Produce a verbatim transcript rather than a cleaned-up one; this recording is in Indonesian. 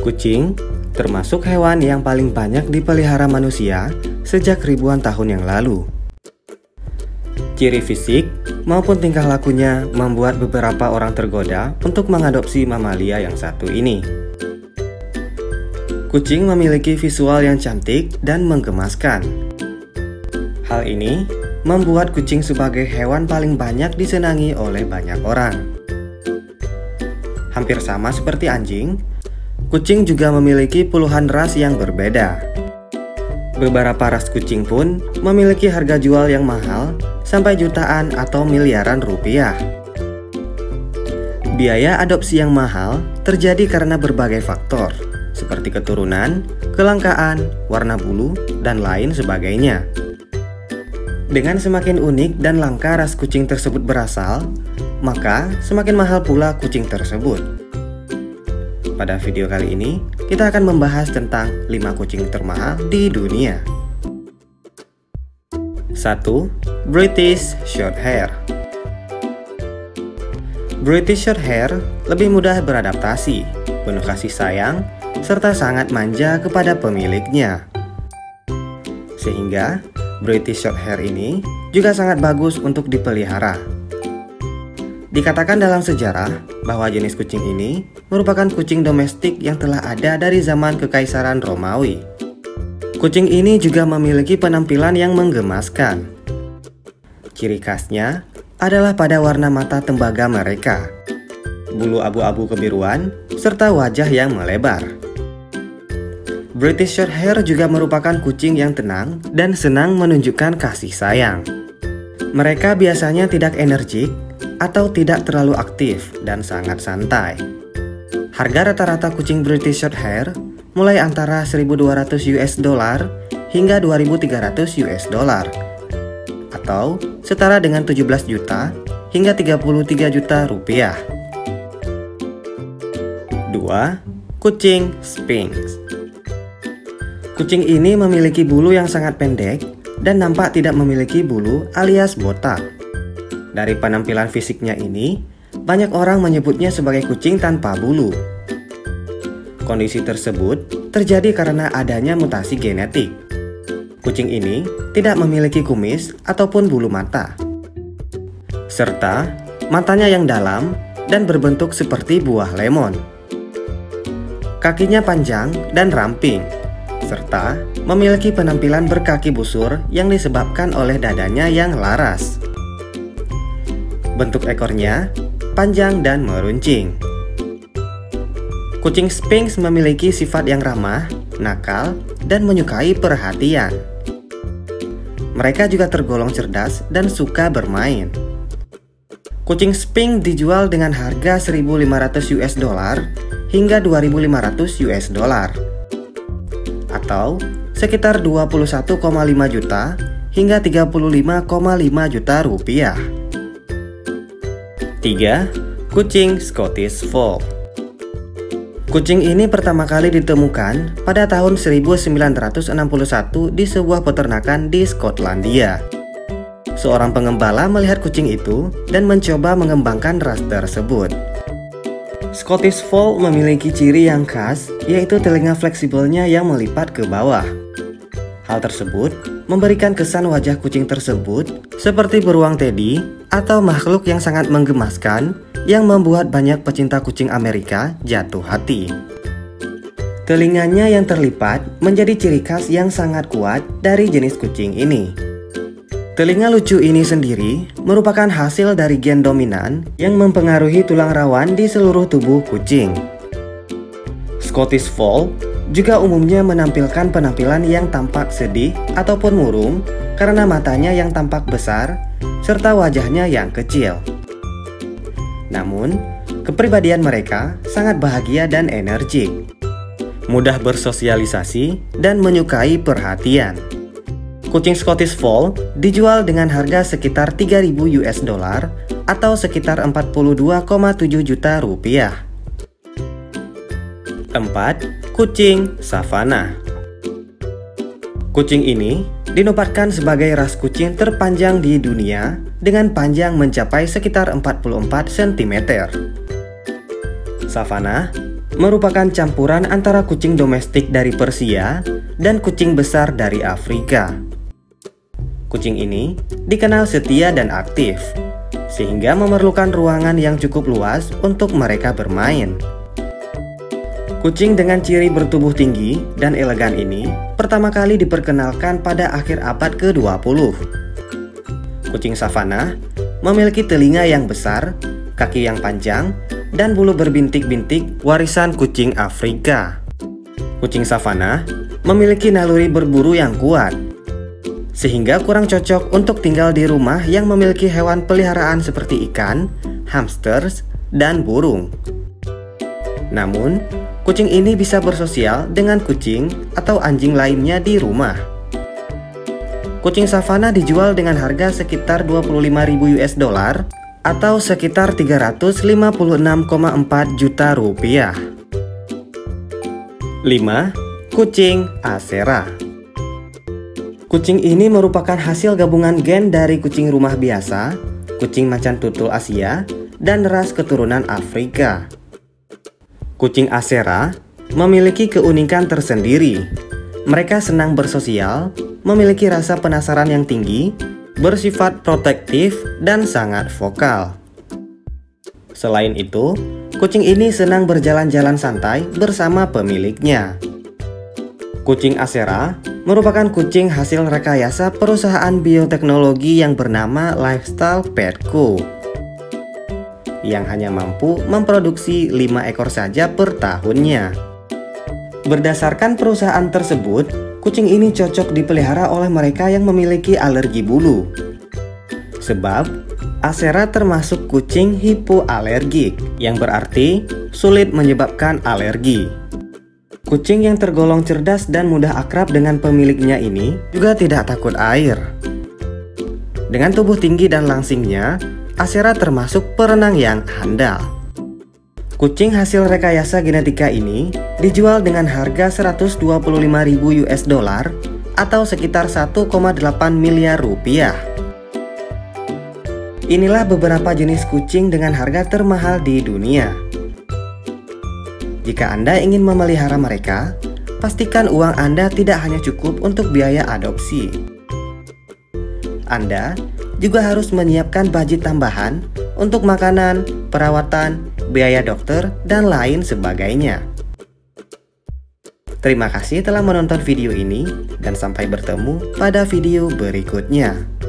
Kucing termasuk hewan yang paling banyak dipelihara manusia sejak ribuan tahun yang lalu. Ciri fisik maupun tingkah lakunya membuat beberapa orang tergoda untuk mengadopsi mamalia yang satu ini. Kucing memiliki visual yang cantik dan menggemaskan. Hal ini membuat kucing sebagai hewan paling banyak disenangi oleh banyak orang. Hampir sama seperti anjing, kucing juga memiliki puluhan ras yang berbeda. Beberapa ras kucing pun memiliki harga jual yang mahal sampai jutaan atau miliaran rupiah. Biaya adopsi yang mahal terjadi karena berbagai faktor, seperti keturunan, kelangkaan, warna bulu, dan lain sebagainya. Dengan semakin unik dan langka ras kucing tersebut berasal, maka semakin mahal pula kucing tersebut. Pada video kali ini, kita akan membahas tentang lima kucing termahal di dunia. satu. British Shorthair. British Shorthair lebih mudah beradaptasi, penuh kasih sayang, serta sangat manja kepada pemiliknya. Sehingga British Shorthair ini juga sangat bagus untuk dipelihara. Dikatakan dalam sejarah bahwa jenis kucing ini merupakan kucing domestik yang telah ada dari zaman Kekaisaran Romawi. Kucing ini juga memiliki penampilan yang menggemaskan. Ciri khasnya adalah pada warna mata tembaga mereka, bulu abu-abu kebiruan, serta wajah yang melebar. British Shorthair juga merupakan kucing yang tenang dan senang menunjukkan kasih sayang. Mereka biasanya tidak energik atau tidak terlalu aktif dan sangat santai. Harga rata-rata kucing British Shorthair mulai antara seribu dua ratus US dollar hingga dua ribu tiga ratus US dollar, atau setara dengan tujuh belas juta hingga tiga puluh tiga juta rupiah. dua. Kucing Sphynx. Kucing ini memiliki bulu yang sangat pendek dan nampak tidak memiliki bulu alias botak. Dari penampilan fisiknya ini, banyak orang menyebutnya sebagai kucing tanpa bulu. Kondisi tersebut terjadi karena adanya mutasi genetik. Kucing ini tidak memiliki kumis ataupun bulu mata, serta matanya yang dalam dan berbentuk seperti buah lemon. Kakinya panjang dan ramping, serta memiliki penampilan berkaki busur yang disebabkan oleh dadanya yang laras. Bentuk ekornya panjang dan meruncing. Kucing Sphynx memiliki sifat yang ramah, nakal, dan menyukai perhatian. Mereka juga tergolong cerdas dan suka bermain. Kucing Sphynx dijual dengan harga seribu lima ratus US dollar hingga dua ribu lima ratus US dollar, atau sekitar dua puluh satu koma lima juta hingga tiga puluh lima koma lima juta rupiah. tiga. Kucing Scottish Fold. Kucing ini pertama kali ditemukan pada tahun seribu sembilan ratus enam puluh satu di sebuah peternakan di Skotlandia. Seorang pengembala melihat kucing itu dan mencoba mengembangkan ras tersebut. Scottish Fold memiliki ciri yang khas, yaitu telinga fleksibelnya yang melipat ke bawah. Hal tersebut memberikan kesan wajah kucing tersebut seperti beruang teddy atau makhluk yang sangat menggemaskan yang membuat banyak pecinta kucing Amerika jatuh hati. Telinganya yang terlipat menjadi ciri khas yang sangat kuat dari jenis kucing ini. Telinga lucu ini sendiri merupakan hasil dari gen dominan yang mempengaruhi tulang rawan di seluruh tubuh kucing. Scottish Fold juga umumnya menampilkan penampilan yang tampak sedih ataupun murung karena matanya yang tampak besar serta wajahnya yang kecil. Namun, kepribadian mereka sangat bahagia dan energik, mudah bersosialisasi dan menyukai perhatian. Kucing Scottish Fold dijual dengan harga sekitar tiga ribu US dollar atau sekitar empat puluh dua koma tujuh juta rupiah. empat. Kucing Savannah. Kucing ini dinobatkan sebagai ras kucing terpanjang di dunia dengan panjang mencapai sekitar empat puluh empat sentimeter. Savannah merupakan campuran antara kucing domestik dari Persia dan kucing besar dari Afrika. Kucing ini dikenal setia dan aktif, sehingga memerlukan ruangan yang cukup luas untuk mereka bermain. Kucing dengan ciri bertubuh tinggi dan elegan ini pertama kali diperkenalkan pada akhir abad ke dua puluh. Kucing savana memiliki telinga yang besar, kaki yang panjang, dan bulu berbintik-bintik warisan kucing Afrika. Kucing savana memiliki naluri berburu yang kuat, sehingga kurang cocok untuk tinggal di rumah yang memiliki hewan peliharaan seperti ikan, hamsters, dan burung. Namun, kucing ini bisa bersosial dengan kucing atau anjing lainnya di rumah. Kucing savana dijual dengan harga sekitar dua puluh lima ribu US dollar atau sekitar tiga ratus lima puluh enam koma empat juta rupiah. lima. Kucing Asera. Kucing ini merupakan hasil gabungan gen dari kucing rumah biasa, kucing macan tutul Asia, dan ras keturunan Afrika. Kucing Asera memiliki keunikan tersendiri. Mereka senang bersosial, memiliki rasa penasaran yang tinggi, bersifat protektif, dan sangat vokal. Selain itu, kucing ini senang berjalan-jalan santai bersama pemiliknya. Kucing Asera merupakan kucing hasil rekayasa perusahaan bioteknologi yang bernama Lifestyle Pet Co, yang hanya mampu memproduksi lima ekor saja per tahunnya. Berdasarkan perusahaan tersebut, kucing ini cocok dipelihara oleh mereka yang memiliki alergi bulu. Sebab, Asera termasuk kucing hipoalergik, yang berarti sulit menyebabkan alergi. Kucing yang tergolong cerdas dan mudah akrab dengan pemiliknya ini juga tidak takut air. Dengan tubuh tinggi dan langsingnya, Asera termasuk perenang yang handal. Kucing hasil rekayasa genetika ini dijual dengan harga seratus dua puluh lima ribu US dollar atau sekitar satu koma delapan miliar rupiah. Inilah beberapa jenis kucing dengan harga termahal di dunia. Jika Anda ingin memelihara mereka, pastikan uang Anda tidak hanya cukup untuk biaya adopsi. Anda juga harus menyiapkan budget tambahan untuk makanan, perawatan, biaya dokter, dan lain sebagainya. Terima kasih telah menonton video ini, dan sampai bertemu pada video berikutnya.